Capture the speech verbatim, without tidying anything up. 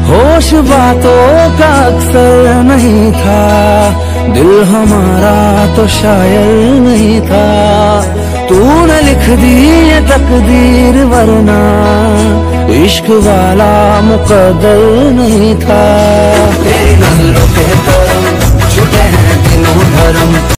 होश बातों का अक्सर नहीं था, दिल हमारा तो शायर नहीं था। तूने लिख दी ये तकदीर, वरना इश्क वाला मुकद्दर नहीं था। तेरी नजरों के करम छुटे हैं तीनों धर्म।